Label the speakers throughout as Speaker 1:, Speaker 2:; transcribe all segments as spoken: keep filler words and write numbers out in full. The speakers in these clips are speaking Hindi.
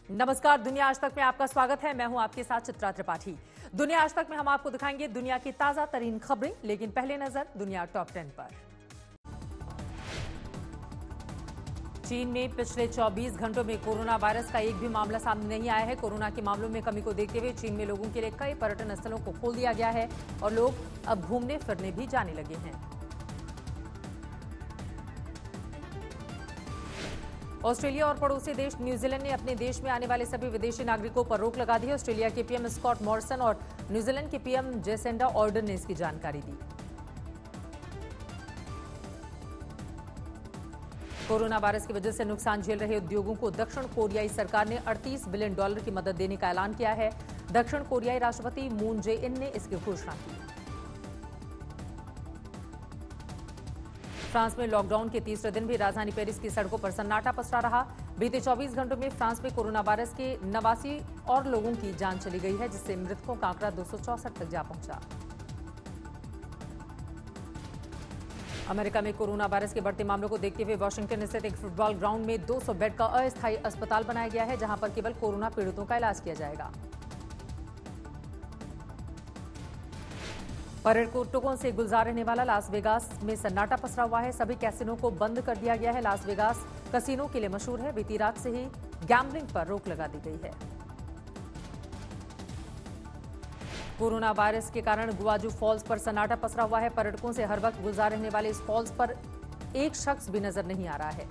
Speaker 1: नमस्कार, दुनिया आज तक में आपका स्वागत है। मैं हूं आपके साथ चित्रा त्रिपाठी। दुनिया आज तक में हम आपको दिखाएंगे दुनिया की ताजा तरीन खबरें, लेकिन पहले नजर दुनिया टॉप टेन पर। चीन में पिछले चौबीस घंटों में कोरोना वायरस का एक भी मामला सामने नहीं आया है। कोरोना के मामलों में कमी को देखते हुए चीन में लोगों के लिए कई पर्यटन स्थलों को खोल दिया गया है और लोग अब घूमने फिरने भी जाने लगे हैं। ऑस्ट्रेलिया और पड़ोसी देश न्यूजीलैंड ने अपने देश में आने वाले सभी विदेशी नागरिकों पर रोक लगा दी है। ऑस्ट्रेलिया के पीएम स्कॉट मॉरिसन और न्यूजीलैंड के पीएम जेसिंडा ऑर्डन ने इसकी जानकारी दी। कोरोना वायरस की वजह से नुकसान झेल रहे उद्योगों को दक्षिण कोरियाई सरकार ने अड़तीस बिलियन डॉलर की मदद देने का ऐलान किया है। दक्षिण कोरियाई राष्ट्रपति मून जे इन ने इसकी घोषणा की। फ्रांस में लॉकडाउन के तीसरे दिन भी राजधानी पेरिस की सड़कों पर सन्नाटा पसरा रहा। बीते चौबीस घंटों में फ्रांस में कोरोना वायरस के नवासी और लोगों की जान चली गई है, जिससे मृतकों का आंकड़ा दो सौ चौसठ तक जा पहुंचा। अमेरिका में कोरोना वायरस के बढ़ते मामलों को देखते हुए वाशिंगटन स्थित एक फुटबॉल ग्राउंड में दो सौ बेड का अस्थायी अस्पताल बनाया गया है, जहां पर केवल कोरोना पीड़ितों का इलाज किया जाएगा। पर्यटकों से गुलजार रहने वाला लास वेगास में सन्नाटा पसरा हुआ है। सभी कैसीनो को बंद कर दिया गया है। लास वेगास कसिनो के लिए मशहूर है। बीती रात से ही गैम्बलिंग पर रोक लगा दी गई है। कोरोना वायरस के कारण गुआजू फॉल्स पर सन्नाटा पसरा हुआ है। पर्यटकों से हर वक्त गुलजार रहने वाले इस फॉल्स पर एक शख्स भी नजर नहीं आ रहा है।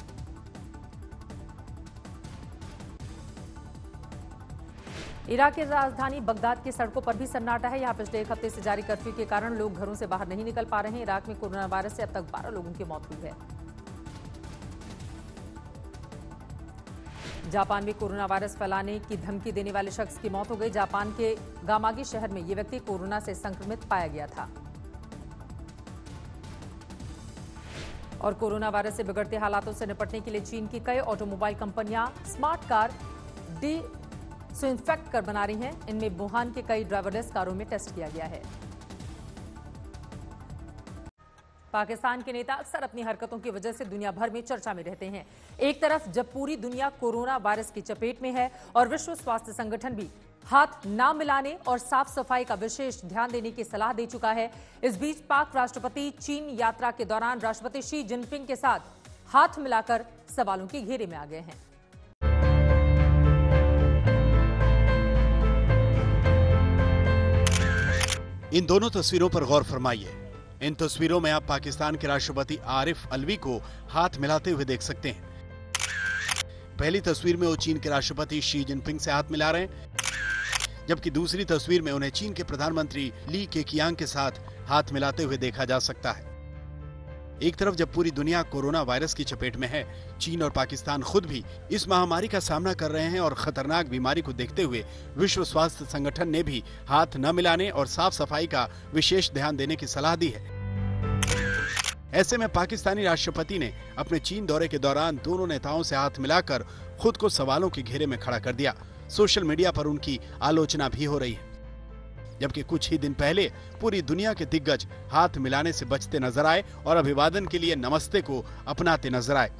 Speaker 1: इराक की राजधानी बगदाद की सड़कों पर भी सन्नाटा है। यहां पिछले एक हफ्ते से जारी कर्फ्यू के कारण लोग घरों से बाहर नहीं निकल पा रहे हैं। इराक में कोरोना वायरस से अब तक बारह लोगों की मौत हुई है। जापान में कोरोना वायरस फैलाने की धमकी देने वाले शख्स की मौत हो गई। जापान के गामागी शहर में यह व्यक्ति कोरोना से संक्रमित पाया गया था। और कोरोना वायरस से बिगड़ते हालातों से निपटने के लिए चीन की कई ऑटोमोबाइल कंपनियां smart car disinfect कर बना रही हैं। इनमें वुहान के कई ड्राइवरलेस कारों में टेस्ट किया गया है। पाकिस्तान के नेता अक्सर अपनी हरकतों की वजह से दुनिया भर में चर्चा में रहते हैं। एक तरफ जब पूरी दुनिया कोरोना वायरस की चपेट में है और विश्व स्वास्थ्य संगठन भी हाथ ना मिलाने और साफ सफाई का विशेष ध्यान देने की सलाह दे चुका है। इस बीच पाक राष्ट्रपति चीन यात्रा के दौरान राष्ट्रपति शी जिनपिंग के साथ हाथ मिलाकर सवालों के घेरे में आ गए हैं।
Speaker 2: इन दोनों तस्वीरों पर गौर फरमाइए। इन तस्वीरों में आप पाकिस्तान के राष्ट्रपति आरिफ अलवी को हाथ मिलाते हुए देख सकते हैं। पहली तस्वीर में वो चीन के राष्ट्रपति शी जिनपिंग से हाथ मिला रहे हैं, जबकि दूसरी तस्वीर में उन्हें चीन के प्रधानमंत्री ली केकियांग के साथ हाथ मिलाते हुए देखा जा सकता है। एक तरफ जब पूरी दुनिया कोरोना वायरस की चपेट में है, चीन और पाकिस्तान खुद भी इस महामारी का सामना कर रहे हैं और खतरनाक बीमारी को देखते हुए विश्व स्वास्थ्य संगठन ने भी हाथ न मिलाने और साफ सफाई का विशेष ध्यान देने की सलाह दी है। ऐसे में पाकिस्तानी राष्ट्रपति ने अपने चीन दौरे के दौरान दोनों नेताओं से हाथ मिलाकर खुद को सवालों के घेरे में खड़ा कर दिया। सोशल मीडिया पर उनकी आलोचना भी हो रही है, जबकि कुछ ही दिन पहले पूरी दुनिया के दिग्गज हाथ मिलाने से बचते नजर आए और अभिवादन के लिए नमस्ते को अपनाते नजर आए।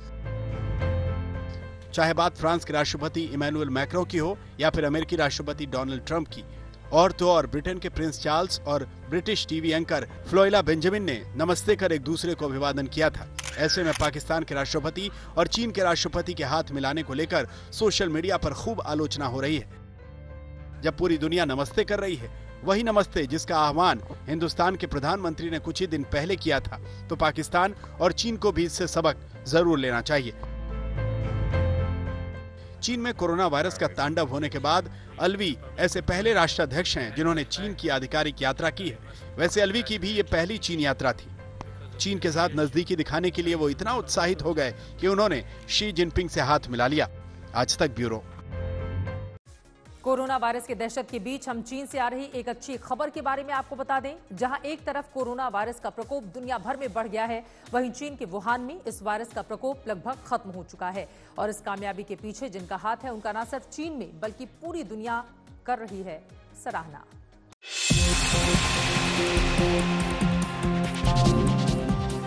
Speaker 2: चाहे बात फ्रांस के राष्ट्रपति इमैनुअल मैक्रों की हो या फिर अमेरिकी राष्ट्रपति डोनाल्ड ट्रंप की, और तो और ब्रिटेन के प्रिंस चार्ल्स और British TV anchor Floella Benjamin ने नमस्ते कर एक दूसरे को अभिवादन किया था। ऐसे में पाकिस्तान के राष्ट्रपति और चीन के राष्ट्रपति के हाथ मिलाने को लेकर सोशल मीडिया पर खूब आलोचना हो रही है। जब पूरी दुनिया नमस्ते कर रही है, वही नमस्ते जिसका आह्वान हिंदुस्तान के प्रधानमंत्री ने कुछ ही दिन पहले किया था, तो पाकिस्तान और चीन को भी इससे सबक जरूर लेना चाहिए। चीन में कोरोना वायरस का तांडव होने के बाद अलवी ऐसे पहले राष्ट्राध्यक्ष हैं जिन्होंने चीन की आधिकारिक यात्रा की है। वैसे अलवी की भी ये पहली चीन यात्रा थी। चीन के साथ नजदीकी दिखाने के लिए वो इतना उत्साहित हो गए कि उन्होंने शी जिनपिंग से हाथ मिला लिया। आज तक ब्यूरो।
Speaker 1: कोरोना वायरस के दहशत के बीच हम चीन से आ रही एक अच्छी खबर के बारे में आपको बता दें। जहां एक तरफ कोरोना वायरस का प्रकोप दुनिया भर में बढ़ गया है, वहीं चीन के वुहान में इस वायरस का प्रकोप लगभग खत्म हो चुका है। और इस कामयाबी के पीछे जिनका हाथ है, उनका न सिर्फ चीन में बल्कि पूरी दुनिया कर रही है सराहना।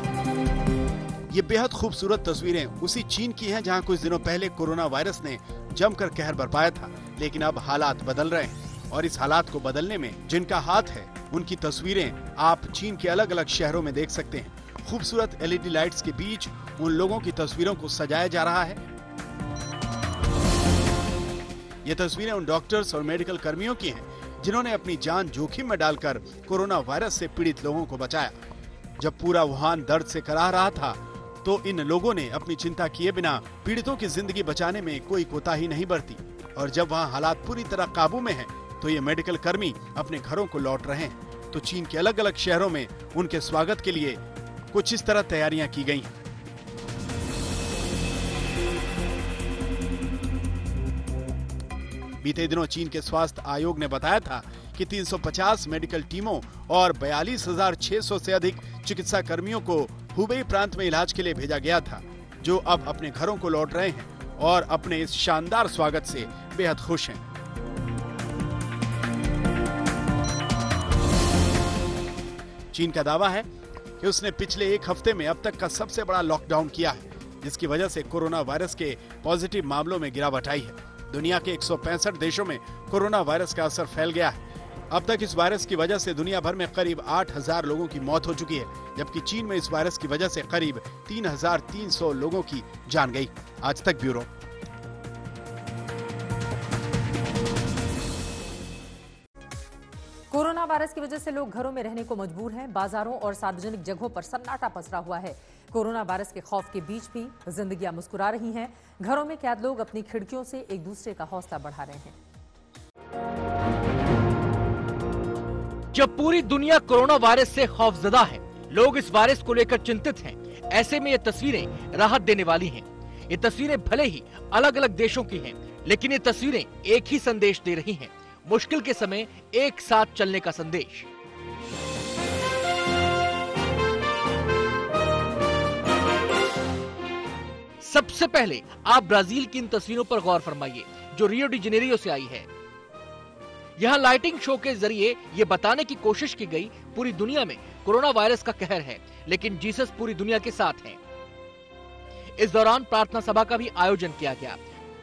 Speaker 2: ये बेहद खूबसूरत तस्वीरें उसी चीन की हैं जहां कुछ दिनों पहले कोरोना वायरस ने जमकर कहर बरपाया था, लेकिन अब हालात बदल रहे हैं और इस हालात को बदलने में जिनका हाथ है उनकी तस्वीरें आप चीन के अलग अलग शहरों में देख सकते हैं। खूबसूरत एलईडी लाइट्स के बीच उन लोगों की तस्वीरों को सजाया जा रहा है। ये तस्वीरें उन डॉक्टर्स और मेडिकल कर्मियों की हैं जिन्होंने अपनी जान जोखिम में डालकर कोरोना वायरस से पीड़ित लोगों को बचाया। जब पूरा वुहान दर्द से कराह रहा था तो इन लोगों ने अपनी चिंता किए बिना पीड़ितों की जिंदगी बचाने में कोई कोताही नहीं बरती, और जब वहां हालात पूरी तरह काबू में हैं, तो ये मेडिकल कर्मी अपने घरों को लौट रहे हैं। तो चीन के अलग अलग शहरों में उनके स्वागत के लिए कुछ इस तरह तैयारियां की गई हैं। बीते दिनों चीन के स्वास्थ्य आयोग ने बताया था कि तीन सौ पचास मेडिकल टीमों और बयालीस हजार छह सौ से अधिक चिकित्सा कर्मियों को हुबेई प्रांत में इलाज के लिए भेजा गया था, जो अब अपने घरों को लौट रहे हैं और अपने इस शानदार स्वागत से बेहद खुश हैं। चीन का दावा है कि उसने पिछले एक हफ्ते में अब तक का सबसे बड़ा लॉकडाउन किया है, जिसकी वजह से कोरोना वायरस के पॉजिटिव मामलों में गिरावट आई है। दुनिया के एक सौ पैंसठ देशों में कोरोना वायरस का असर फैल गया है। अब तक इस वायरस की वजह से दुनिया भर में करीब आठ हजार लोगों की मौत हो चुकी है, जबकि चीन में इस वायरस की वजह से करीब तीन हजार तीन सौ लोगों की जान गई। आज तक ब्यूरो।
Speaker 1: कोरोना वायरस की वजह से लोग घरों में रहने को मजबूर हैं। बाजारों और सार्वजनिक जगहों पर सन्नाटा पसरा हुआ है। कोरोना वायरस के खौफ के बीच भी जिंदगियां मुस्कुरा रही हैं। घरों में कैद लोग अपनी खिड़कियों से एक दूसरे का हौसला बढ़ा रहे हैं।
Speaker 3: जब पूरी दुनिया कोरोना वायरस से खौफजदा है, लोग इस वायरस को लेकर चिंतित हैं, ऐसे में ये तस्वीरें राहत देने वाली हैं। ये तस्वीरें भले ही अलग अलग देशों की हैं, लेकिन ये तस्वीरें एक ही संदेश दे रही हैं, मुश्किल के समय एक साथ चलने का संदेश। सबसे पहले आप ब्राजील की इन तस्वीरों पर गौर फरमाइए, जो रियो डी जेनेरियो से आई है। यहाँ लाइटिंग शो के जरिए ये बताने की कोशिश की गई पूरी दुनिया में कोरोना वायरस का कहर है, लेकिन जीसस पूरी दुनिया के साथ हैं। इस दौरान प्रार्थना सभा का भी आयोजन किया गया।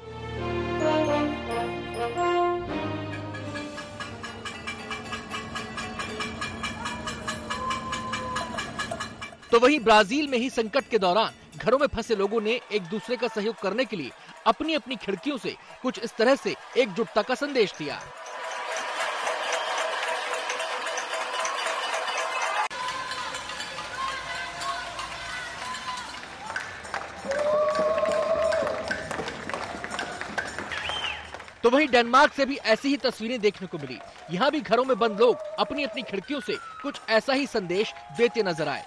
Speaker 3: तो वहीं ब्राजील में ही संकट के दौरान घरों में फंसे लोगों ने एक दूसरे का सहयोग करने के लिए अपनी अपनी खिड़कियों से कुछ इस तरह से एकजुटता का संदेश दिया। तो वहीं डेनमार्क से भी ऐसी ही तस्वीरें देखने को मिली। यहाँ भी घरों में बंद लोग अपनी अपनी खिड़कियों से कुछ ऐसा ही संदेश देते नजर आए।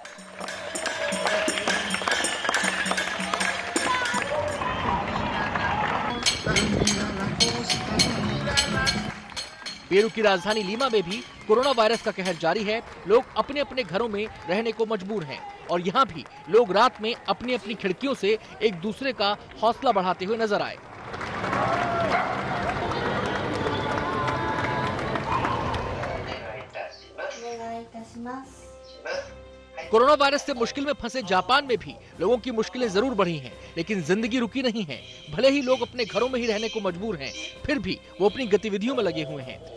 Speaker 3: पेरू की राजधानी लीमा में भी कोरोना वायरस का कहर जारी है। लोग अपने अपने घरों में रहने को मजबूर हैं और यहाँ भी लोग रात में अपनी अपनी खिड़कियों से एक दूसरे का हौसला बढ़ाते हुए नजर आए। कोरोना वायरस से मुश्किल में फंसे जापान में भी लोगों की मुश्किलें जरूर बढ़ी हैं, लेकिन जिंदगी रुकी नहीं है। भले ही लोग अपने घरों में ही रहने को मजबूर हैं, फिर भी वो अपनी गतिविधियों में लगे हुए हैं।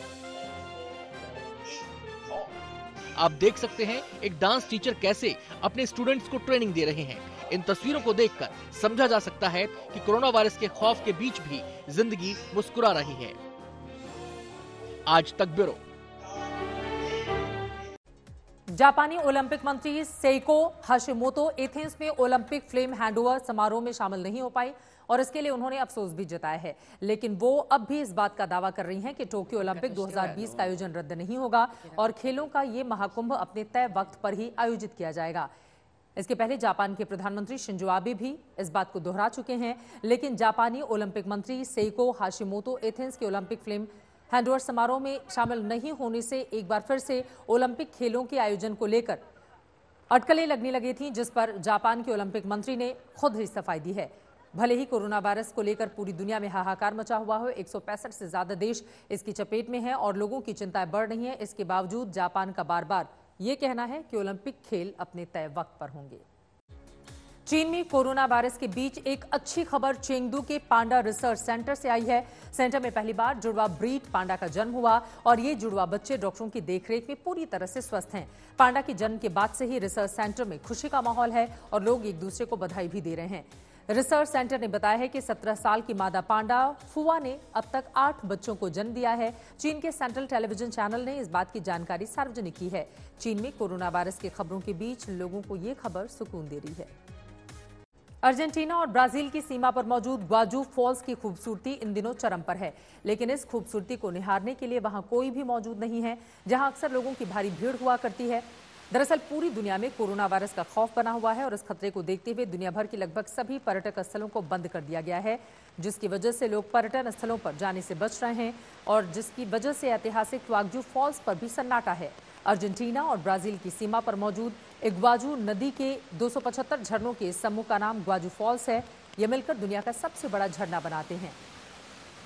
Speaker 3: आप देख सकते हैं एक डांस टीचर कैसे अपने स्टूडेंट्स को ट्रेनिंग दे रहे हैं। इन तस्वीरों को देखकर समझा जा सकता है कि कोरोना वायरस के खौफ के बीच भी जिंदगी मुस्कुरा रही है। आज तक ब्यूरो।
Speaker 1: जापानी ओलंपिक मंत्री सेइको हाशिमोतो एथेंस में ओलंपिक फ्लेम हैंडओवर समारोह में शामिल नहीं हो पाई और इसके लिए उन्होंने अफसोस भी जताया है, लेकिन वो अब भी इस बात का दावा कर रही हैं कि टोक्यो ओलंपिक दो हज़ार बीस का आयोजन रद्द नहीं होगा और खेलों का ये महाकुंभ अपने तय वक्त पर ही आयोजित किया जाएगा। इसके पहले जापान के प्रधानमंत्री शिंजो आबे भी इस बात को दोहरा चुके हैं, लेकिन जापानी ओलंपिक मंत्री सेइको हाशिमोतो एथेंस के ओलंपिक फ्लेम हैंडओवर समारोह में शामिल नहीं होने से एक बार फिर से ओलंपिक खेलों के आयोजन को लेकर अटकलें लगने लगी थीं, जिस पर जापान के ओलंपिक मंत्री ने खुद ही सफाई दी है। भले ही कोरोना वायरस को लेकर पूरी दुनिया में हाहाकार मचा हुआ हो, एक सौ पैंसठ से ज्यादा देश इसकी चपेट में हैं और लोगों की चिंताएं बढ़ रही हैं, इसके बावजूद जापान का बार बार ये कहना है कि ओलंपिक खेल अपने तय वक्त पर होंगे। चीन में कोरोना वायरस के बीच एक अच्छी खबर चेंगडू के पांडा रिसर्च सेंटर से आई है। सेंटर में पहली बार जुड़वा ब्रीड पांडा का जन्म हुआ और ये जुड़वा बच्चे डॉक्टरों की देखरेख में पूरी तरह से स्वस्थ हैं। पांडा के जन्म के बाद से ही रिसर्च सेंटर में खुशी का माहौल है और लोग एक दूसरे को बधाई भी दे रहे हैं। रिसर्च सेंटर ने बताया है कि सत्रह साल की मादा पांडा फुआ ने अब तक आठ बच्चों को जन्म दिया है। चीन के सेंट्रल टेलीविजन चैनल ने इस बात की जानकारी सार्वजनिक की है। चीन में कोरोना वायरस की खबरों के बीच लोगों को ये खबर सुकून दे रही है। अर्जेंटीना और ब्राजील की सीमा पर मौजूद ग्वाजू फॉल्स की खूबसूरती इन दिनों चरम पर है, लेकिन इस खूबसूरती को निहारने के लिए वहां कोई भी मौजूद नहीं है, जहां अक्सर लोगों की भारी भीड़ हुआ करती है। दरअसल पूरी दुनिया में कोरोना वायरस का खौफ बना हुआ है और इस खतरे को देखते हुए दुनिया भर की लगभग सभी पर्यटक स्थलों को बंद कर दिया गया है, जिसकी वजह से लोग पर्यटन स्थलों पर जाने से बच रहे हैं और जिसकी वजह से ऐतिहासिक ग्वाजू फॉल्स पर भी सन्नाटा है। अर्जेंटीना और ब्राजील की सीमा पर मौजूद इग्वाजू नदी के दो सौ पचहत्तर झरनों के समूह का नाम ग्वाजू फॉल्स है। ये मिलकर दुनिया का सबसे बड़ा झरना बनाते हैं।